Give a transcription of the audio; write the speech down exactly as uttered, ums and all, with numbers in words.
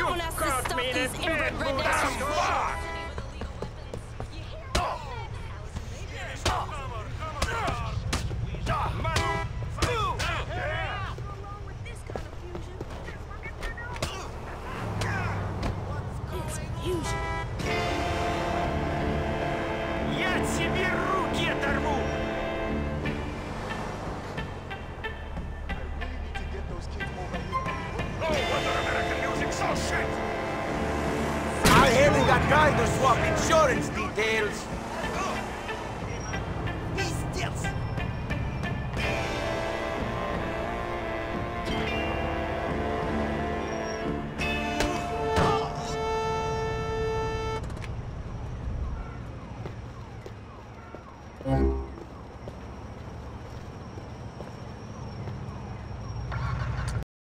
You caught me in a bad mood so far! Я тебе руки оторву! Oh, what American music's so shit! I haven't got time to swap insurance details.